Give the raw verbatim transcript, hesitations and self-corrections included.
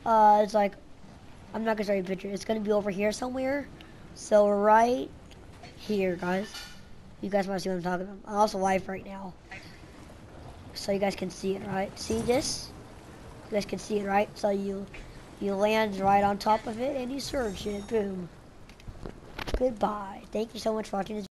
Uh, it's like, I'm not gonna show you a picture. It's gonna be over here somewhere. So right here, guys. You guys want to see what I'm talking about? I'm also live right now. So you guys can see it, right? See this? You guys can see it, right? So you you land right on top of it and you search it. Boom. Goodbye. Thank you so much for watching this.